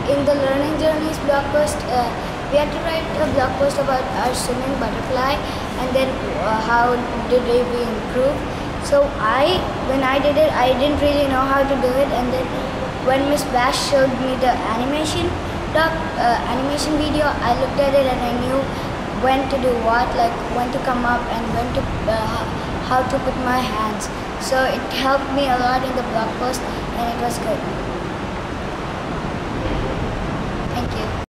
in the Learning Journeys blog post, we had to write a blog post about our swimming butterfly and then how did we improve. So when I did it, I didn't really know how to do it, and then when Miss Bash showed me the animation video, I looked at it and I knew when to do what, like when to come up and when to how to put my hands. So it helped me a lot in the blog post, and it was good.